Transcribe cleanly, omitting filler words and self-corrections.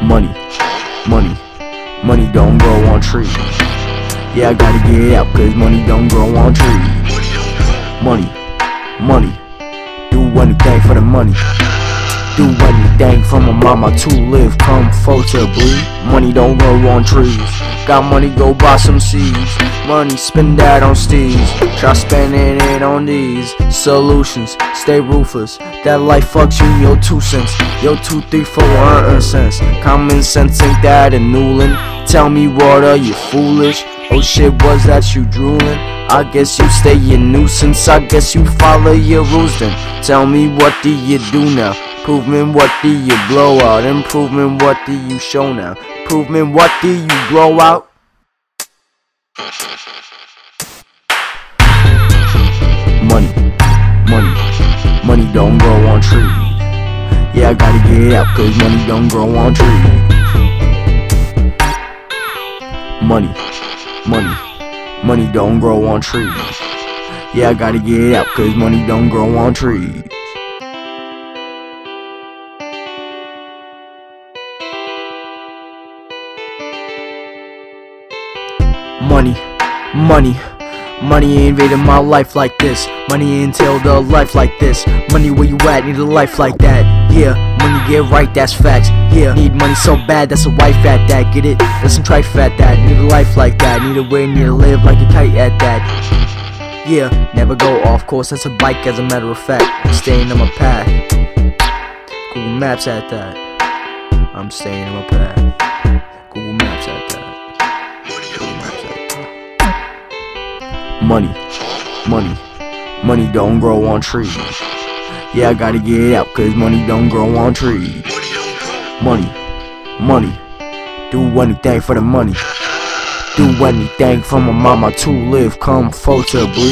Money, money, money don't grow on trees. Yeah, I gotta get it out, cause money don't grow on trees. Money, money, do anything for the money. Do anything for my mama to live comfortably. Money don't grow on trees. Got money, go buy some seeds. Money, spend that on steez. Try spending it on these solutions. Stay ruthless. That life fucks you, your 2 cents. Your 2, 3, 4 cents. Common sense ain't that annulling. Tell me what, are you foolish? Oh shit, was that you drooling? I guess you stay a nuisance. I guess you follow your rules then. Tell me, what do you do now? Improvement, what do you blow out? Improvement, what do you show now? Improvement, what do you blow out? Money, money, money don't grow on trees. Yeah, I gotta get it out, cause money don't grow on trees. Money, money, money don't grow on trees. Yeah, I gotta get it out, cause money don't grow on trees. Money, money, money invaded my life like this. Money entailed a life like this. Money, where you at? Need a life like that. Yeah, money get right, that's facts. Yeah, need money so bad, that's a wife at that. Get it? That's some trife at that. Need a life like that. Need a way, need to live like a kite at that. Yeah, never go off course, that's a bike as a matter of fact. I'm staying on my path. Google Maps at that. I'm staying on my path. Google Maps at that. Money, money, money don't grow on trees. Yeah, I gotta get it out, cause money don't grow on trees. Money, money, do anything for the money. Do anything for my mama to live comfortably.